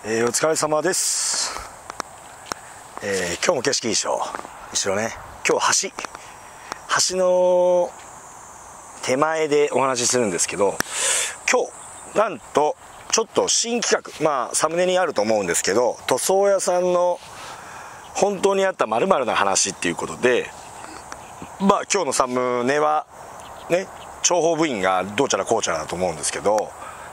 お疲れ様です。今日も景色いいでしょ。後ろね、今日橋の手前でお話しするんですけど、今日なんとちょっと新企画、サムネにあると思うんですけど、塗装屋さんの本当にあった〇〇な話っていうことで、今日のサムネはね、諜報部員がどうちゃらこうちゃらだと思うんですけど、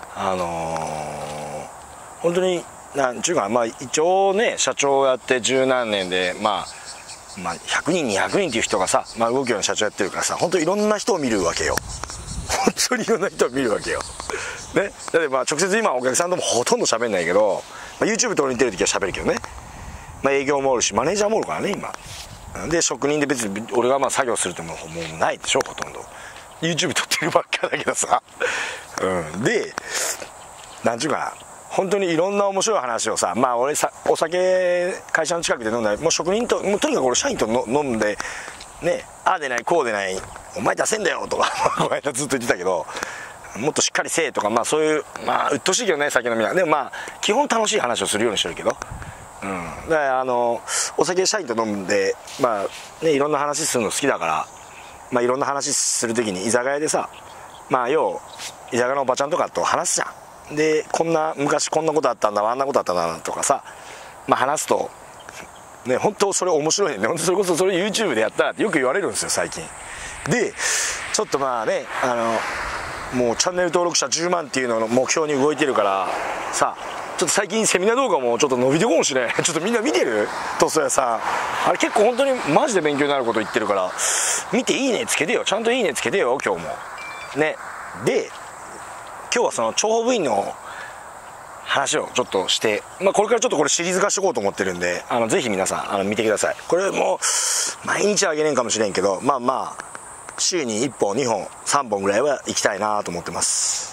本当になんちゅうか、一応ね、社長やって十何年で、100人200人っていう人がさ、動くような社長やってるからさ、本当にいろんな人を見るわけよ。本当にいろんな人を見るわけよ。ね、だって直接今お客さんともほとんど喋んないけど、YouTube と似てる時は喋るけどね、営業もおるしマネージャーもおるからね今で、職人で別に俺が作業するってもうないでしょ、ほとんど YouTube 撮ってるばっかだけどさ、でなんちゅうかな、本当にいろんな面白い話をさ、俺さ、お酒会社の近くで飲んだり、もう職人ともうとにかく俺社員と飲んでね、ああでないこうでない、お前出せんだよとかこの間ずっと言ってたけど、もっとしっかりせえとか、そういううっとうしいけどね、酒飲みはでも基本楽しい話をするようにしてるけど、だからお酒社員と飲んでいろんな話するの好きだから、いろんな話する時に居酒屋でさ、要居酒屋のおばちゃんとかと話すじゃん。で昔こんなことあったんだ、あんなことあったんだとかさ、話すとね、本当それ面白いね。本当それこそそれ YouTube でやったらってよく言われるんですよ最近で。ちょっともうチャンネル登録者10万っていうのを目標に動いてるからさ、ちょっと最近セミナー動画もちょっと伸びてこんしね。ちょっとみんな見てる？塗装屋さんあれ結構本当にマジで勉強になること言ってるから、見ていいねつけてよ、ちゃんといいねつけてよ今日もね。で今日はその諜報部員の話をちょっとして、これからちょっとこれシリーズ化していこうと思ってるんで、ぜひ皆さん見てください。これも毎日あげれんかもしれんけど、週に1本2本3本ぐらいは行きたいなと思ってます。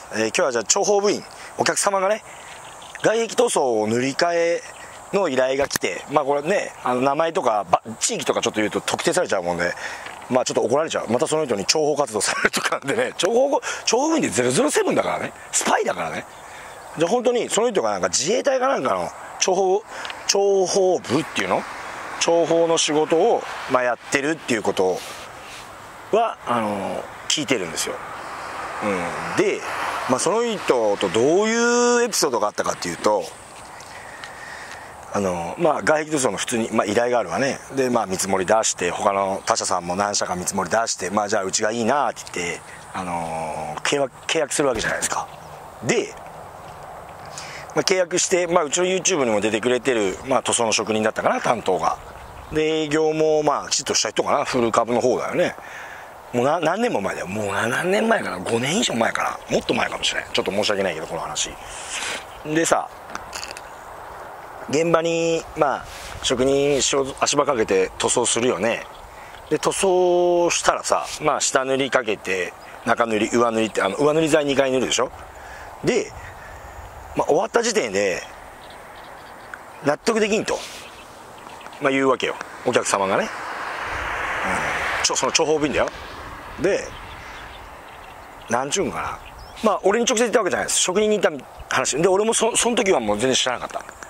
今日はじゃあ諜報部員お客様がね、外壁塗装を塗り替えの依頼が来て、これね、名前とか地域とかちょっと言うと特定されちゃうもんで、ちょっと怒られちゃう。またその人に諜報活動されるとかでね、諜報部員って007だからね、スパイだからね。じゃあ本当にその人が自衛隊かなんかの諜報部っていうの、諜報の仕事をやってるっていうことは聞いてるんですよ。で、その人とどういうエピソードがあったかっていうと、外壁塗装の普通に、依頼があるわね。で見積もり出して、他の他社さんも何社か見積もり出して、じゃあうちがいいなって言って、契約するわけじゃないですか。で契約して、うちの YouTube にも出てくれてる、塗装の職人だったかな、担当が。で営業もきちっとした人かな、フル株の方だよね。もう何年も前だよ。もう何年前かな、5年以上前かな、もっと前かもしれない。ちょっと申し訳ないけどこの話でさ、現場に職人足場かけて塗装するよね。で塗装したらさ、下塗りかけて中塗り上塗りって、上塗り剤2回塗るでしょ。で終わった時点で納得できんと、言うわけよお客様がね。その諜報部員だよ。でなんちゅうんかな、俺に直接言ったわけじゃないです。職人に言った話で、俺もその時はもう全然知らなかった。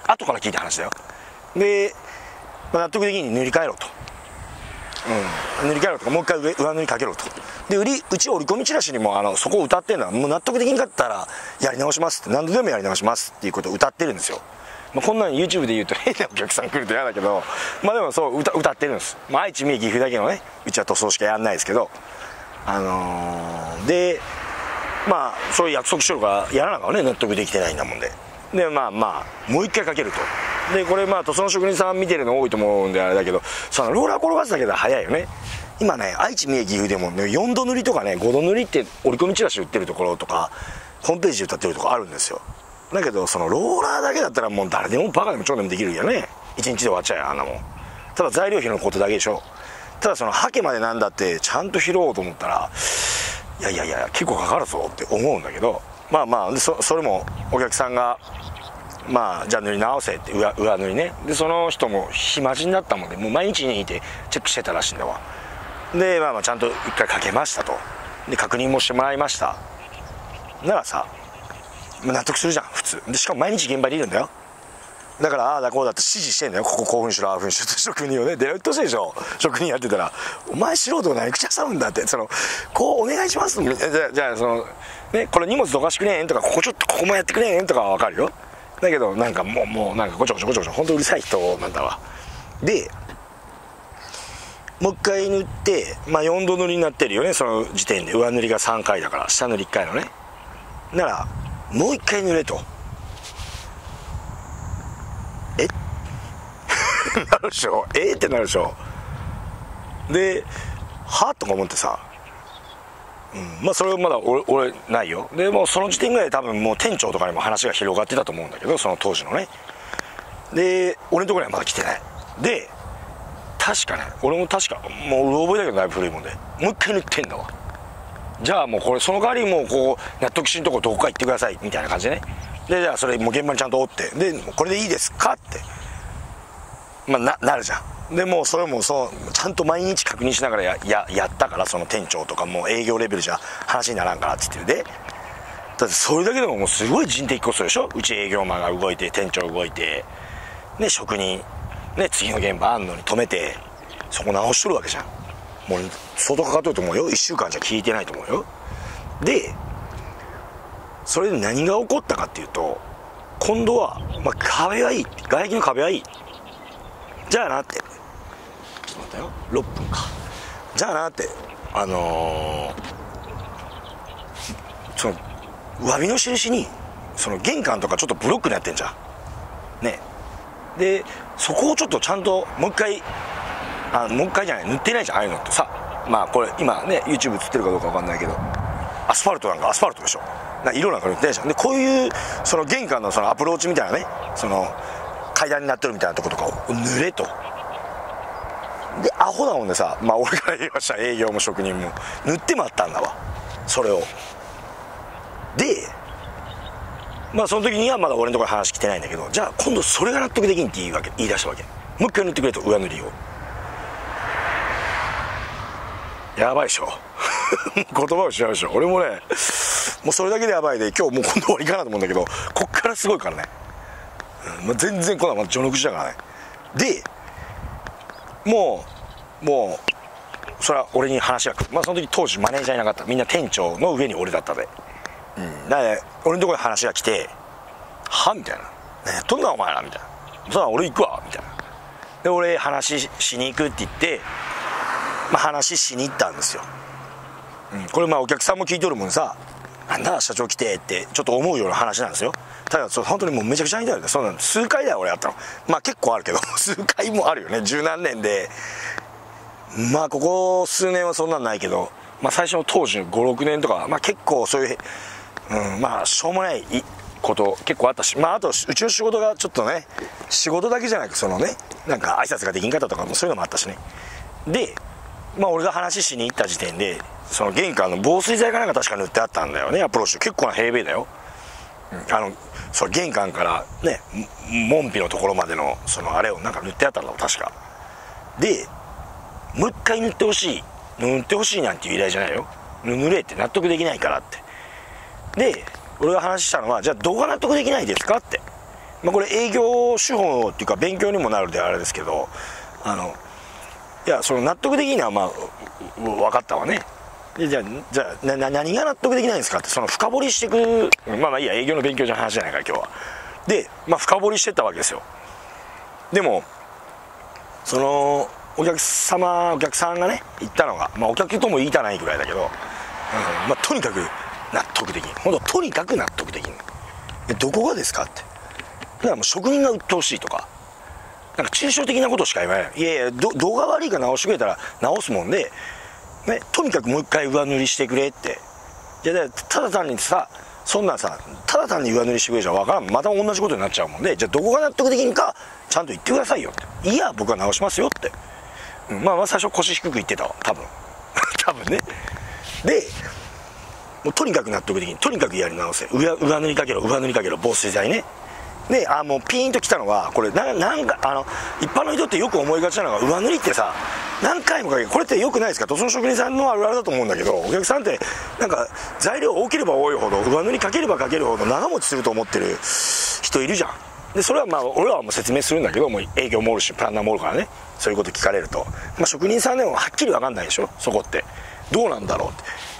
後から聞いた話だよ。で、納得できんに塗り替えろと、塗り替えろとか、もう一回上塗りかけろと。でうち折り込みチラシにもそこを歌ってるのは、もう納得できんかったらやり直しますって、何度でもやり直しますっていうことを歌ってるんですよ。こんなの YouTube で言うと変なお客さん来ると嫌だけど、でもそう歌ってるんです。愛知三重岐阜だけのね、うちは塗装しかやんないですけど、でそういう約束しろからやらなかったね、納得できてないんだもんで。でもう一回かけると。でこれ塗装の職人さん見てるの多いと思うんであれだけど、そのローラー転がすだけで早いよね。今ね、愛知三重岐阜でもね、4度塗りとかね5度塗りって折り込みチラシ売ってるところとかホームページで歌ってるところあるんですよ。だけどそのローラーだけだったらもう誰でもバカでも超でもできるよね。1日で終わっちゃうよ、あんなもん。ただ材料費のことだけでしょ。ただそのハケまでなんだってちゃんと拾おうと思ったら、いや結構かかるぞって思うんだけど、それもお客さんがじゃあ塗り直せって、上塗りね。でその人も暇人だったもんで、もう毎日にいてチェックしてたらしいんだわ。でちゃんと一回かけましたと。で確認もしてもらいました。ならさ納得するじゃん普通で。しかも毎日現場にいるんだよ。 だからああだこうだって指示してんだよ。ここ興奮しろ、ああ奮しろって職人をね。でうっとうしいでしょ、職人やってたら。お前素人が何口挟むんだって、こうお願いします。じゃあね、これ荷物どかしてくれんとか、ここちょっとここもやってくれんとかはわかるよ。だけどなんかもうなんかごちょごちょごちょごちょほんとうるさい人なんだわ。でもう一回塗って、まあ4度塗りになってるよね、その時点で。上塗りが3回だから下塗り1回のね。ならもう一回塗れと。なるでしょ、ってなるでしょ。ではとか思ってさ、まあそれはまだ俺ないよ。でもうその時点ぐらい多分もう店長とかにも話が広がってたと思うんだけど、その当時のね。で俺のところにはまだ来てない。で確かね、俺も確かもううろ覚えだけどだいぶ古いもんで、もう一回塗ってんだわ。じゃあもうこれその代わりもうこう納得しんとこどこか行ってくださいみたいな感じでね。でじゃあそれもう現場にちゃんと折って、でこれでいいですかってまあなるじゃん。でもうそれもちゃんと毎日確認しながらやったから、その店長とかもう営業レベルじゃ話にならんからって言ってるで。だってそれだけでももうすごい人的コストでしょ。うち営業マンが動いて、店長動いてね、職人ね、次の現場あんのに止めてそこ直しとるわけじゃん。もう相当かかっとると思うよ。1週間じゃ聞いてないと思うよ。でそれで何が起こったかっていうと、今度は、まあ、壁はいい、外壁の壁はいい、じゃあなって、ちょっと待ったよ、6分か。じゃあなって、その詫びの印にその玄関とかちょっとブロックになってんじゃんね。でそこをちょっとちゃんともう一回もう一回じゃない、塗ってないじゃんああいうのってさ。まあこれ今ね YouTube 映ってるかどうか分かんないけど、アスファルトなんかアスファルトでしょ、色なんか塗ってないじゃん。でこういうその玄関のそのアプローチみたいなね、その階段になってるみたいなとことかを塗れと。でアホなもんでさ、まあ俺から言いました、営業も職人も塗ってもあったんだわそれを。でまあその時にはまだ俺のところ話来てないんだけど、じゃあ今度それが納得できんって言い出したわけ。もう一回塗ってくれと、上塗りを。やばいでしょ言葉を知らないでしょ。俺もねもうそれだけでやばいで、今日もう今度終わりかなと思うんだけど、こっからすごいからね、まあ、全然こんなまだ序の口だからね。でもうそれは俺に話が来る。まあその時当時マネージャーいなかった、みんな店長の上に俺だったで、だから俺のところに話が来て、はみたいな、何やっとんだお前らみたいな、そら俺行くわみたいな。で俺話しに行くって言って、まあ、話しに行ったんですよ、これまあお客さんも聞いとるもんさ、なんだ社長来てってちょっと思うような話なんですよ。ただそれ本当にもうめちゃくちゃ似たよね。そんなの数回だよ俺やったの。まあ結構あるけど数回もあるよね、十何年で。まあここ数年はそんなんないけど、まあ最初の当時の56年とか、まあ結構そういう、まあしょうもないこと結構あったし、まああとうちの仕事がちょっとね、仕事だけじゃなくそのね、なんか挨拶ができんかったとかもそういうのもあったしね。でまあ俺が話しに行った時点で、その玄関の防水剤かなんか確か塗ってあったんだよね、アプローチ。結構な平米だよ、その玄関からね門扉のところまでのそのあれをなんか塗ってあったんだろう確か。でもう一回塗ってほしいなんていう依頼じゃないよ、塗れって納得できないからって。で俺が話したのは、じゃあどこが納得できないですかって。まあこれ営業手法っていうか勉強にもなるであれですけど、いやその納得できないのはまあ分かったわね。でじゃあ何が納得できないんですかって、その深掘りしていく、まあいいや、営業の勉強じゃ話じゃないから今日は。でまあ深掘りしてったわけですよ。でもそのお客さんがね言ったのが、まあお客とも言いたないぐらいだけど、まあとにかく納得できん、本当とにかく納得できん。どこがですかって。だからもう職人が売ってほしいとか、なんか抽象的なことしか言わない。いやいや、動画悪いから直してくれたら直すもんで、ね、とにかくもう一回上塗りしてくれって。いやただ単にさ、そんなんさ、ただ単に上塗りしてくれじゃ分からん、また同じことになっちゃうもんで、じゃあどこが納得できんかちゃんと言ってくださいよって。いや僕は直しますよって、まあ最初腰低く言ってたわ多分多分ね。でもうとにかく納得できん、とにかくやり直せ、上塗りかけろ防水剤ね。でもうピーンときたのはこれ、なんか一般の人ってよく思いがちなのが、上塗りってさ何回もかける、これってよくないですかと。その職人さんのあるあるだと思うんだけど、お客さんってなんか材料多ければ多いほど、上塗りかければかけるほど長持ちすると思ってる人いるじゃん。 でそれはまあ俺らはもう説明するんだけど、もう営業もおるしプランナーもおるからね、そういうこと聞かれると、まあ、職人さんでもはっきり分かんないでしょ、そこってどうなんだろうって。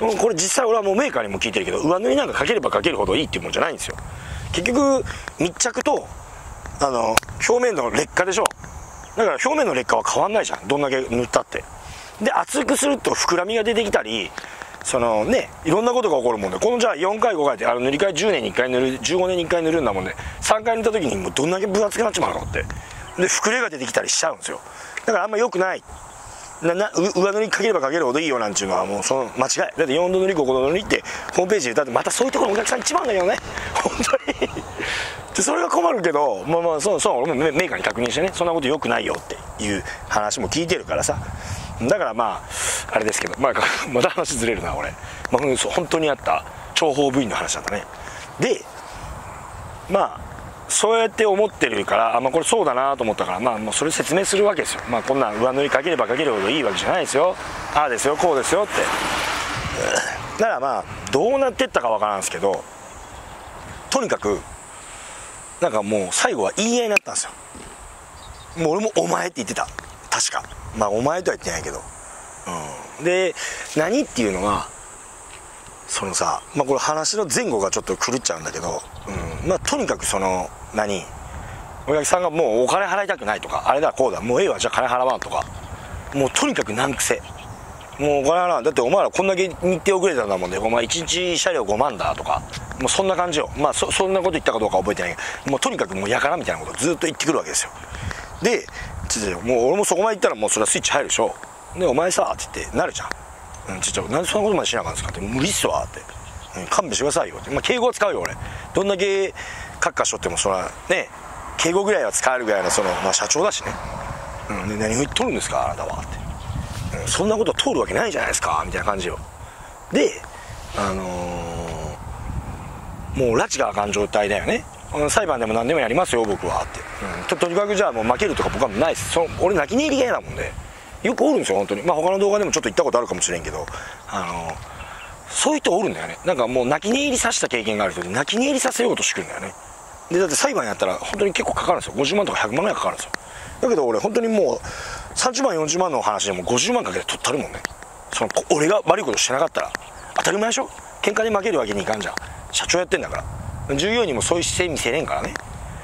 これ実際俺はもうメーカーにも聞いてるけど、上塗りなんかかければかけるほどいいっていうもんじゃないんですよ。結局密着と表面の劣化でしょ。だから表面の劣化は変わんないじゃん、どんだけ塗ったって。で厚くすると膨らみが出てきたり、いろんなことが起こるもんで、このじゃあ4回5回って塗り替え10年に1回塗る、15年に1回塗るんだもんで、3回塗った時にもうどんだけ分厚くなっちまうのって、で膨れが出てきたりしちゃうんですよ。だからあんま良くない。上塗りかければかけるほどいいよなんていうのはもうその間違いだって。4度塗り5度塗りってホームページで歌って、またそういうところお客さん一番だけどね、本当にでそれが困るけど、まあそう俺もメーカーに確認してね、そんなこと良くないよっていう話も聞いてるからさ。だからまああれですけど、また話ずれるな俺、本当にあった諜報部員の話だったね。でまあそうやって思ってるから、これそうだなと思ったから、もうそれ説明するわけですよ。こんなん上塗りかければかけるほどいいわけじゃないですよ、ああですよこうですよって。だからどうなってったかわからんですけど、とにかくなんかもう最後は言い合いになったんですよ。もう俺もお前って言ってた、確か。お前とは言ってないけど、で何っていうのはこれ話の前後がちょっと狂っちゃうんだけど、とにかくお客さんがもうお金払いたくないとか、あれだこうだ、もうええわじゃあ金払わんとか、もうとにかく難癖。もうお金払わん、だってお前らこんだけ日程遅れたんだもんで、お前1日車両5万だとか、もうそんな感じよ。そんなこと言ったかどうか覚えてないけど、もうとにかくもうやからみたいなことをずっと言ってくるわけですよ。でもう俺もそこまで行ったらもうそれはスイッチ入るでしょ。でお前さって言ってなるじゃん。なんでそんなことまでしなあかんですかって、無理っすわって、勘弁してくださいよって。敬語は使うよ俺、どんだけカッカしとってもそらね、敬語ぐらいは使えるぐらいの社長だしね、で何を言っとるんですかあなたはって、そんなこと通るわけないじゃないですかみたいな感じよ。でもう拉致があかん状態だよね。裁判でも何でもやりますよ僕はって、とにかくじゃあもう負けるとか僕はないです。俺泣き寝入りが嫌なもんで、よくおるんですよ本当に。他の動画でもちょっと言ったことあるかもしれんけど、そういう人おるんだよね。なんかもう泣き寝入りさせた経験がある人で泣き寝入りさせようとしてくるんだよね。でだって裁判やったら本当に結構かかるんですよ。50万とか100万ぐらいかかるんですよ。だけど俺本当にもう30万40万の話でも50万かけて取ったるもんね。俺が悪いことしてなかったら当たり前でしょ。喧嘩で負けるわけにいかんじゃん、社長やってんだから。従業員にもそういう姿勢見せれんからね。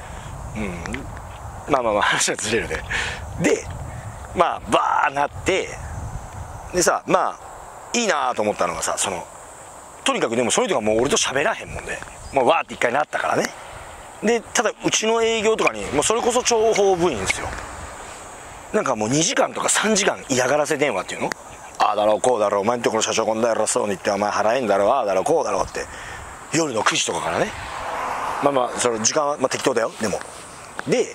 話はずれるね。でバーなって、でさいいなと思ったのがさ、とにかくでもその人がもう俺と喋らへんもんで、わーって一回なったからね。でただうちの営業とかにもうそれこそ諜報部員ですよ。なんかもう2時間とか3時間嫌がらせ電話っていうの、ああだろうこうだろう、お前んとこの社長こんな偉そうに言ってお前払えんだろう、ああだろうこうだろうって、夜の9時とかからね。その時間は適当だよでも。で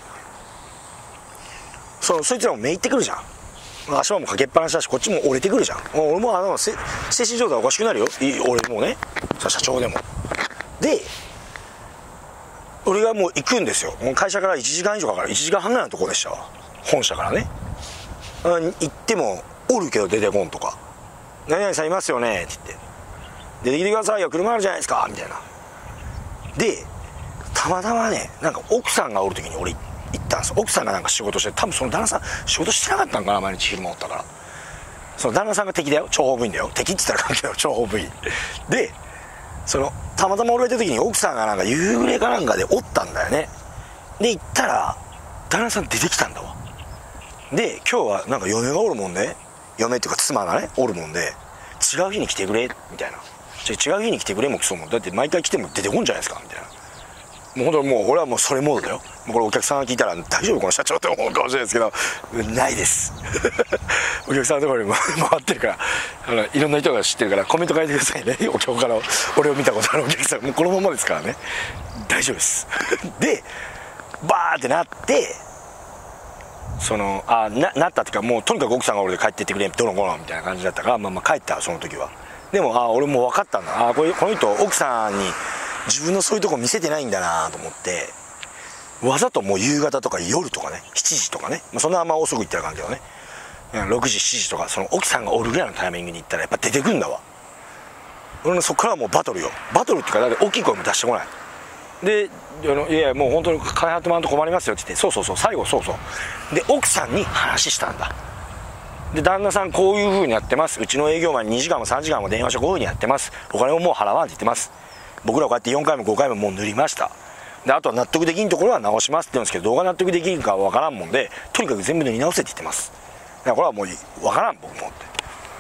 そいつらもめいってくるじゃん。足場もかけっぱなしだしこっちも折れてくるじゃん。俺も精神状態おかしくなるよ俺もね、社長でも。で俺がもう行くんですよ。もう会社から1時間以上かかる、1時間半ぐらいのところでしたわ、本社からね。行ってもおるけど出てこんとか、何々さんいますよねって言って、出てきてくださいよ車あるじゃないですかみたいな。でたまたまね、なんか奥さんがおる時に俺行ったんですよ。奥さんがなんか仕事して、多分その旦那さん仕事してなかったんかな、毎日昼間おったから。その旦那さんが敵だよ、諜報部員だよ。敵って言ったら関係ないよ、諜報部員でたまたま俺がいた時に奥さんがなんか夕暮れかなんかでおったんだよね。で行ったら旦那さん出てきたんだわ。で今日はなんか嫁がおるもんで、嫁っていうか妻がねおるもんで、違う日に来てくれみたいな。違う日に来てくれもクソも、だって毎回来ても出てこんじゃないですかみたいな。もう本当にもう俺はもうそれモードだよ。もうこれお客さんが聞いたら大丈夫この社長って思うかもしれないですけど、ないですお客さんのところに回ってるから、いろんな人が知ってるからコメント書いてくださいね今日から俺を見たことあるお客さん、もうこのままですからね、大丈夫ですでバーってなって、なったっていうか、もうとにかく奥さんが俺で帰ってってくれどの子のみたいな感じだったから、帰ったその時は。でも俺もう分かったんだ、この人奥さんに自分のそういうとこ見せてないんだなと思って、わざともう夕方とか夜とかね、7時とかね、そんなあんま遅く行ったらあかんけどね、6時7時とか、その奥さんがおるぐらいのタイミングに行ったらやっぱ出てくんだわ。俺のそっからはもうバトルよ。バトルっていうか、だって大きい声も出してこない。 でいやもう本当に金払ってもらうと困りますよって言って、そう最後で奥さんに話したんだ。で旦那さんこういう風にやってます、うちの営業マンに2時間も3時間も電話してこういう風にやってます、お金をもう払わんって言ってます、僕らはこうやって4回も5回ももう塗りました、であとは納得できんところは直しますって言うんですけど、動画納得できるかは分からんもんで、とにかく全部塗り直せって言ってます。だからこれはもう分からん僕もって。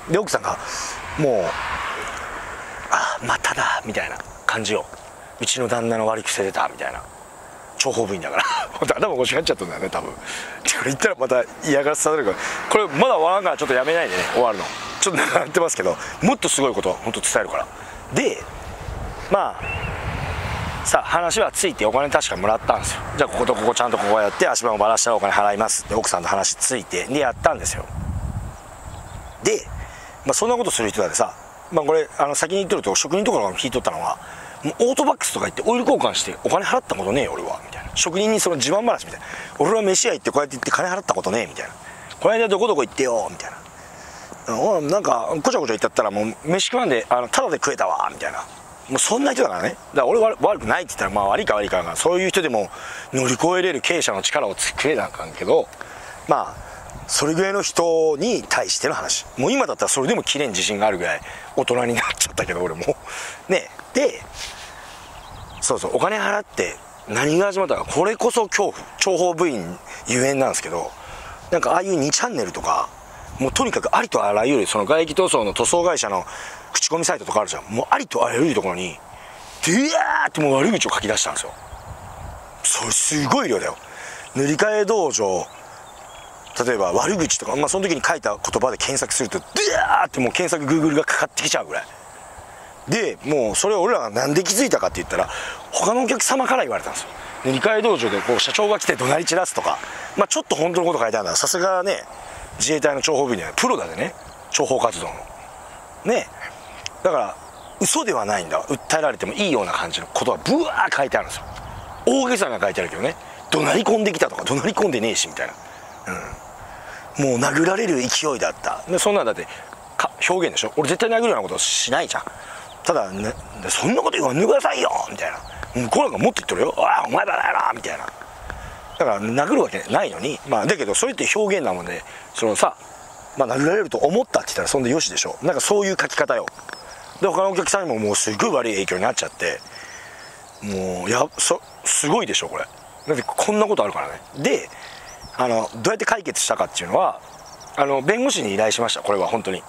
で奥さんがもうまただみたいな感じよ、うちの旦那の悪い癖出たみたいな、諜報部員だから本当頭おかしくなっちゃったんだよね多分。これ言ったらまた嫌がらせされるから、これまだ終わらんからちょっとやめないでね、終わるのちょっと長なってますけど、もっとすごいこと本当伝えるから。でまあさあ話はついて、お金確かもらったんですよ。じゃあこことここちゃんとここやって足場もばらしたらお金払いますって奥さんと話ついてでやったんですよ。で、そんなことする人だってさ、これ先に言ってると職人とかが聞いとったのは、もうオートバックスとか行ってオイル交換してお金払ったことねえ俺はみたいな、職人にその自慢話みたいな、俺は飯屋行ってこうやって行って金払ったことねえみたいな、この間どこどこ行ってよみたいな、なんかこちゃこちゃ言ったったらもう飯食わんでタダで食えたわみたいな、もうそんな人だからね。だから俺は悪くないって言ったら悪いか悪いかが、そういう人でも乗り越えれる経営者の力を作れなあかんけど、それぐらいの人に対しての話。もう今だったらそれでも切れん自信があるぐらい大人になっちゃったけど俺もね。でお金払って何が始まったか、これこそ恐怖、諜報部員ゆえんなんですけど、なんかああいう2チャンネルとかもうとにかくありとあらゆるその外気塗装の塗装会社の口コミサイトとかあるじゃん、もうありとあらゆるところにでやーってもう悪口を書き出したんですよ。それすごい量だよ。塗り替え道場、例えば悪口とか、その時に書いた言葉で検索するとでやーってもう検索 Google がかかってきちゃうぐらいで、もうそれを俺らがなんで気づいたかって言ったら、他のお客様から言われたんですよ。塗り替え道場で社長が来て怒鳴り散らすとか、ちょっと本当のこと書いてあるんだ、さすがね自衛隊の諜報部員でプロだでね、諜報活動のね、だから嘘ではないんだ、訴えられてもいいような感じのことがブワー書いてあるんですよ。大げさな書いてあるけどね、怒鳴り込んできたとか怒鳴り込んでねえしみたいな、もう殴られる勢いだった。でそんなんだって表現でしょ、俺絶対殴るようなことしないじゃん。ただ、ね、そんなこと言わんでくださいよみたいな、向こうなんかもっと言ってるよ、お前バカやろみたいな。だから殴るわけないのに、だけどそれって表現なもんで、そのさ、殴られると思ったって言ったらそんでよしでしょ。なんかそういう書き方よ。で他のお客さんにももうすごい悪い影響になっちゃって、もうすごいでしょこれ。だってこんなことあるからね。でどうやって解決したかっていうのは弁護士に依頼しました。これは本当に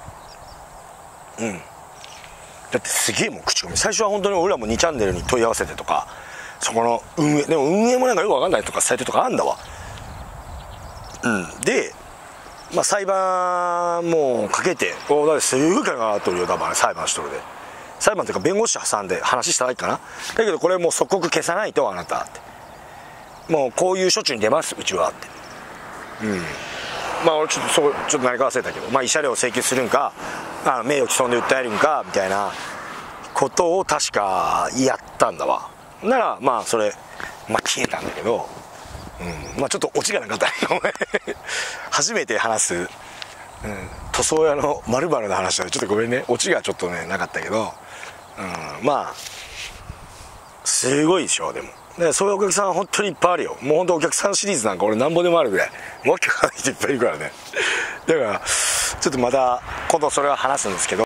だってすげえもう口コミ、最初は本当に俺らも2チャンネルに問い合わせてとか、そこの運営でも運営もなんかよく分かんないとかサイトとかあんだわ。で裁判もかけて、だってすごい金が上がっとるよ多分裁判しとるで、裁判っていうか弁護士挟んで話したらいいかな。だけどこれもう即刻消さないとあなたって、もうこういう処置に出ますうちはって。俺ちょっと何か忘れたけど、慰謝料を請求するんか名誉毀損で訴えるんかみたいなことを確かやったんだわ。ならそれ消えたんだけど、ちょっとオチがなかったね初めて話す、塗装屋の〇〇の話はちょっとごめんね、オチがちょっとねなかったけど、すごいでしょ。でもそういうお客さん本当にいっぱいあるよ。もう本当お客さんシリーズなんか俺なんぼでもあるぐらい、もう一回話していっぱいいるからね。だからちょっとまた今度それは話すんですけど。